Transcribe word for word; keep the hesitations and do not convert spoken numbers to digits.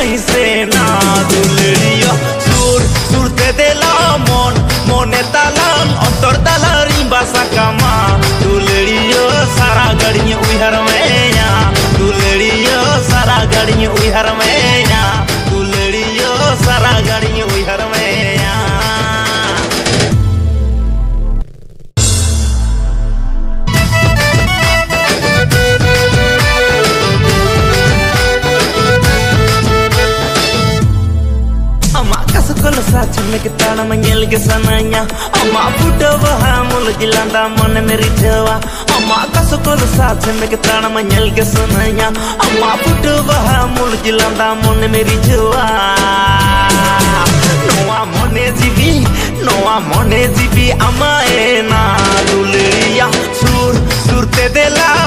नहीं से ना दुलड़िया सुर सुरते देला मन मने तालान अंतर ताला रिंबा साकामा दुलड़िया सारा गड़िया उहर में या दुलड़िया सारा गड़िया उहर में या दुलड़िया सारा गड़िया उहर में या Saja ke tanah menyel ke sananya, ama buda bahamul gilanda मन मेरी जवा, ama kasukul saja ke tanah menyel ke sananya, ama buda bahamul gilanda मन मेरी जवा. Noa mone jibi, noa mone jibi ama ena dulriya sur surte dela